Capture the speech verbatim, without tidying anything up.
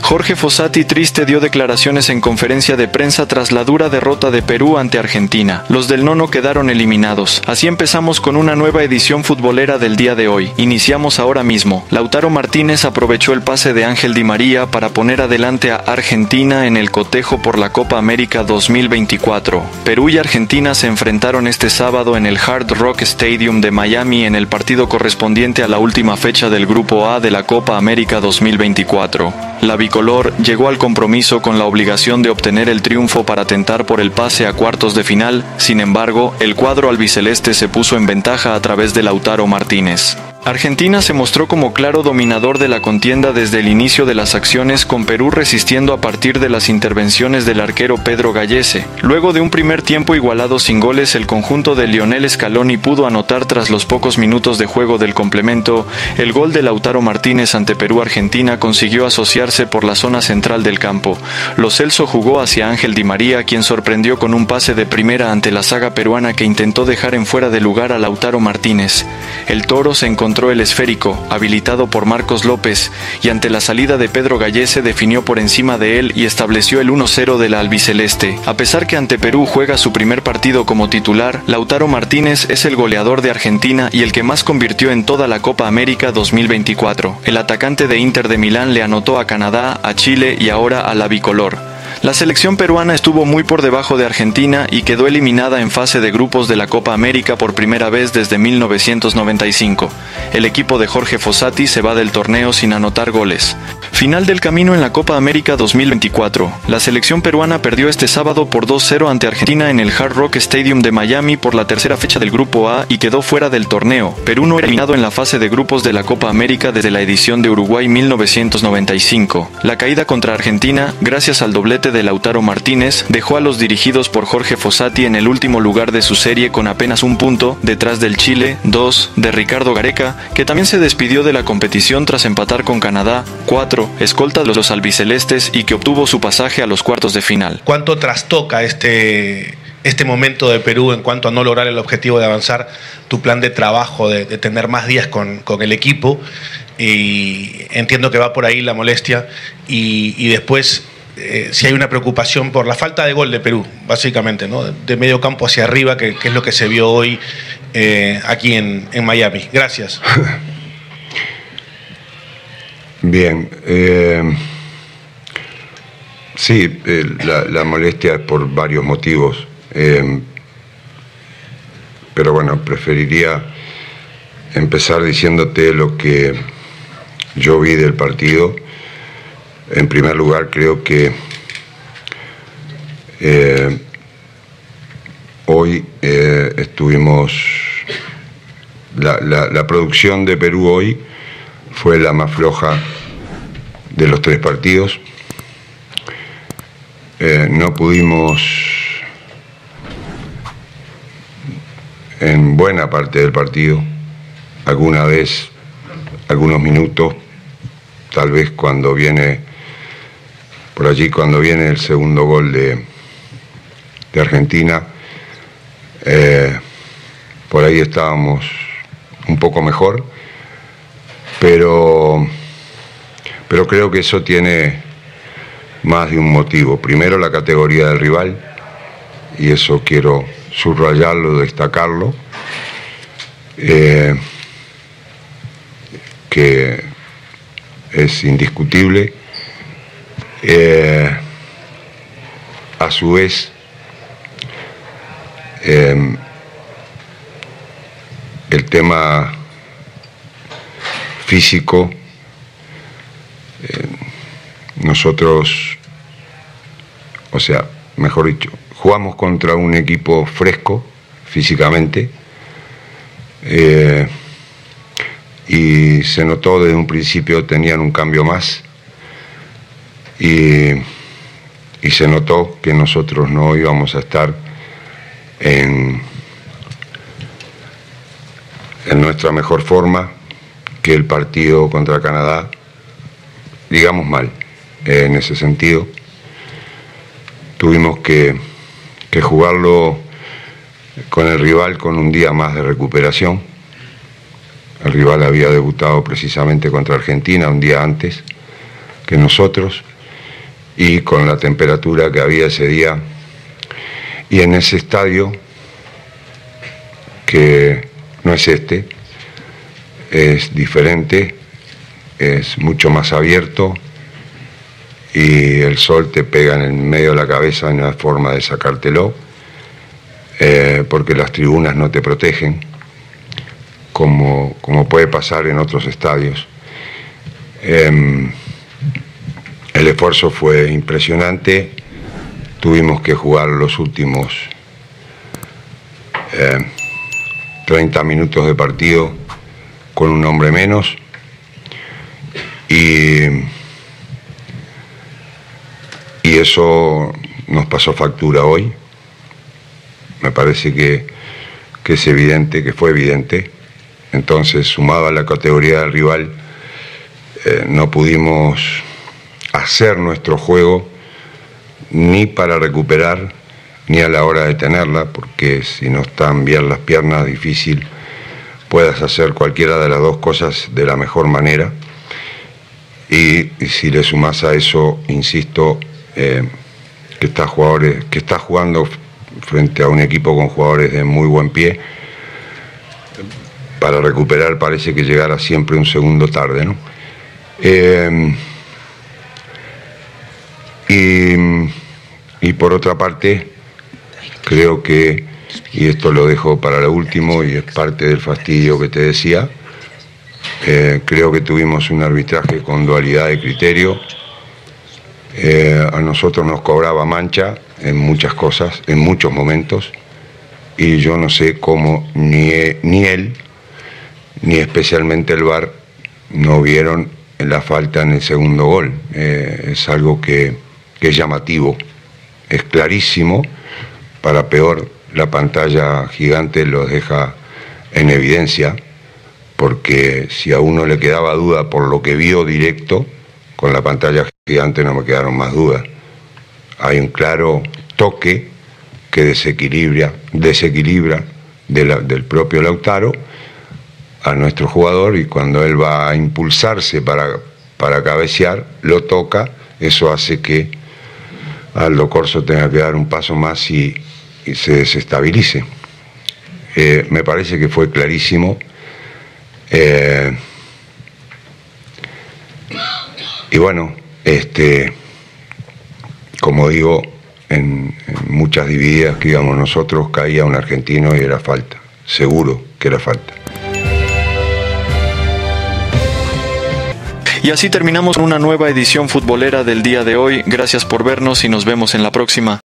Jorge Fossati triste dio declaraciones en conferencia de prensa tras la dura derrota de Perú ante Argentina. Los del Nono quedaron eliminados. Así empezamos con una nueva edición futbolera del día de hoy. Iniciamos ahora mismo. Lautaro Martínez aprovechó el pase de Ángel Di María para poner adelante a Argentina en el cotejo por la Copa América dos mil veinticuatro. Perú y Argentina se enfrentaron este sábado en el Hard Rock Stadium de Miami en el partido correspondiente a la última fecha del Grupo A de la Copa América dos mil veinticuatro. La bicolor llegó al compromiso con la obligación de obtener el triunfo para tentar por el pase a cuartos de final. Sin embargo, el cuadro albiceleste se puso en ventaja a través de Lautaro Martínez. Argentina se mostró como claro dominador de la contienda desde el inicio de las acciones, con Perú resistiendo a partir de las intervenciones del arquero Pedro Gallese. Luego de un primer tiempo igualado sin goles, el conjunto de Lionel Scaloni pudo anotar tras los pocos minutos de juego del complemento. El gol de Lautaro Martínez ante Perú-Argentina consiguió asociarse por la zona central del campo. Lo Celso jugó hacia Ángel Di María, quien sorprendió con un pase de primera ante la saga peruana que intentó dejar en fuera de lugar a Lautaro Martínez. El Toro se encontró el esférico, habilitado por Marcos López, y ante la salida de Pedro Gallese definió por encima de él y estableció el uno cero de la albiceleste. A pesar que ante Perú juega su primer partido como titular, Lautaro Martínez es el goleador de Argentina y el que más convirtió en toda la Copa América dos mil veinticuatro. El atacante de Inter de Milán le anotó a Canadá, a Chile y ahora a la bicolor. La selección peruana estuvo muy por debajo de Argentina y quedó eliminada en fase de grupos de la Copa América por primera vez desde mil novecientos noventa y cinco. El equipo de Jorge Fossati se va del torneo sin anotar goles. Final del camino en la Copa América dos mil veinticuatro. La selección peruana perdió este sábado por dos cero ante Argentina en el Hard Rock Stadium de Miami por la tercera fecha del Grupo A y quedó fuera del torneo. Perú no era eliminado en la fase de grupos de la Copa América desde la edición de Uruguay mil novecientos noventa y cinco. La caída contra Argentina, gracias al doblete de Lautaro Martínez, dejó a los dirigidos por Jorge Fossati en el último lugar de su serie con apenas un punto, detrás del Chile, dos, de Ricardo Gareca, que también se despidió de la competición tras empatar con Canadá, cuatro, escolta de los albicelestes y que obtuvo su pasaje a los cuartos de final. ¿Cuánto trastoca este, este momento de Perú en cuanto a no lograr el objetivo de avanzar, tu plan de trabajo, de, de tener más días con, con el equipo? Y entiendo que va por ahí la molestia y, y después eh, si hay una preocupación por la falta de gol de Perú, básicamente, ¿no? De medio campo hacia arriba, que, que es lo que se vio hoy eh, aquí en, en Miami. Gracias. Bien, eh, sí, eh, la, la molestia es por varios motivos, eh, pero bueno, preferiría empezar diciéndote lo que yo vi del partido. En primer lugar, creo que eh, hoy eh, estuvimos, la, la, la producción de Perú hoy fue la más floja de los tres partidos. Eh, no pudimos, en buena parte del partido, alguna vez, algunos minutos, tal vez cuando viene, por allí cuando viene el segundo gol de, de Argentina, eh, por ahí estábamos un poco mejor, pero, pero creo que eso tiene más de un motivo. Primero, la categoría del rival, y eso quiero subrayarlo, destacarlo, eh, que es indiscutible. Eh, a su vez, eh, el tema físico, eh, nosotros, o sea, mejor dicho, jugamos contra un equipo fresco físicamente, eh, y se notó desde un principio, tenían un cambio más, y, y se notó que nosotros no íbamos a estar en, en nuestra mejor forma, que el partido contra Canadá, digamos mal, eh, en ese sentido. Tuvimos que, que jugarlo con el rival con un día más de recuperación. El rival había debutado precisamente contra Argentina un día antes que nosotros. y con la temperatura que había ese día, y en ese estadio, que no es este, es diferente, es mucho más abierto, y el sol te pega en el medio de la cabeza, no hay forma de sacártelo, eh, porque las tribunas no te protegen, como, como puede pasar en otros estadios. Eh, el esfuerzo fue impresionante, tuvimos que jugar los últimos eh, treinta minutos de partido con un hombre menos, y, y eso nos pasó factura hoy. Me parece que, que es evidente, que fue evidente. Entonces, sumado a la categoría del rival, eh, no pudimos hacer nuestro juego ni para recuperar, ni a la hora de tenerla, porque si no están bien las piernas, difícil puedas hacer cualquiera de las dos cosas de la mejor manera. Y, y si le sumás a eso, insisto, eh, que está jugadores, que está jugando frente a un equipo con jugadores de muy buen pie, para recuperar parece que llegará siempre un segundo tarde, ¿no? Eh, y, y por otra parte, creo que, y esto lo dejo para lo último, y es parte del fastidio que te decía, eh, creo que tuvimos un arbitraje con dualidad de criterio. Eh, a nosotros nos cobraba mancha en muchas cosas, en muchos momentos, y yo no sé cómo ni, ni él, ni especialmente el V A R, no vieron la falta en el segundo gol. Eh, es algo que, que es llamativo, es clarísimo, para peor la pantalla gigante lo deja en evidencia, porque si a uno le quedaba duda por lo que vio directo, con la pantalla gigante no me quedaron más dudas. Hay un claro toque que desequilibra, desequilibra de la, del propio Lautaro a nuestro jugador, y cuando él va a impulsarse para, para cabecear, lo toca. Eso hace que Aldo Corso tenga que dar un paso más y, y se desestabilice. Eh, me parece que fue clarísimo. Eh, y bueno, este, como digo, en, en muchas divididas que íbamos nosotros caía un argentino y era falta, seguro que era falta. Y así terminamos una nueva edición futbolera del día de hoy. Gracias por vernos y nos vemos en la próxima.